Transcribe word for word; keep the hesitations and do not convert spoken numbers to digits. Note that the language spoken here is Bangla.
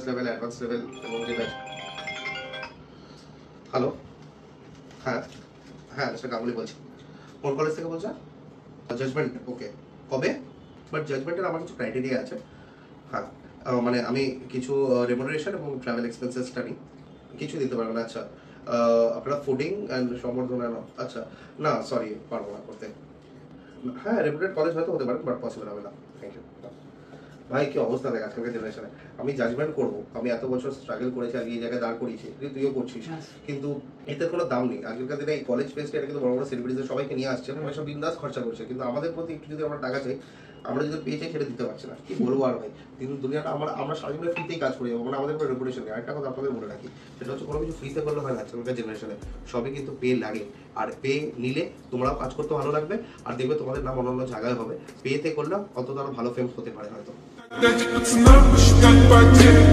লেভেল, অ্যাডভান্স লেভেল এবং যেটা। হ্যালো, হ্যাঁ হ্যাঁ মিস্টার গাঙ্গুলি বলছি। কোন কলেজ থেকে বলছেন? Judgment, okay. কবে? বাট জাজমেন্টের আমার কিছু ক্রাইটেরিয়া আছে। হ্যাঁ, মানে আমি কিছু রেমুনারেশন এবং ট্রাভেল এক্সপেন্সেসটা নিই। কিছু দিতে পারবেন? আচ্ছা, আপনারা ফুডিং অ্যান্ড সম্বর্ধনা, আচ্ছা না সরি পারবো না করতে। হ্যাঁ রেপুটেড কলেজ হয়তো হতে পারে, বাট পসিবল হবে না। Thank you. ভাই কি অবস্থা দেখ আজকালকার জেনারেশনে। আমি জাজমেন্ট করবো, আমি এত বছর স্ট্রাগল করেছি আর এই জায়গায় দাঁড় করিয়েছি, তুইও করছিস, কিন্তু এতে কোনো দাম নেই। আগেরকার দিনে এই কলেজ ফেস্ট এটা কিন্তু বড় বড় সেলিব্রিটিদের সবাইকে নিয়ে আসছে, সবাই সব বিন্দাস খরচা করছে, কিন্তু আমাদের প্রতি একটু যদি আমরা টাকা চাই, আমরা যদি পেয়ে চাই সেটা দিতে পারছি না। কি বলবো আর ভাই, কিন্তু দুনিয়াটা আমরা আমরা সারা জীবনে ফ্রিতেই কাজ করি, মানে আমাদের কোনো রেপুটেশন নেই। আরেকটা কথা আপনাদের বলে রাখি, সেটা হচ্ছে কোনো কিছু ফ্রিতে করলে হয় না আজকালকার জেনারেশনে, সবই কিন্তু পে লাগে। আর পে নিলে তোমরাও কাজ করতে ভালো লাগবে, আর দেখবে তোমাদের নাম অন্য অন্য জায়গায় হবে। পেতে করলে অন্তত আরো ভালো ফেম হতে পারে হয়তো।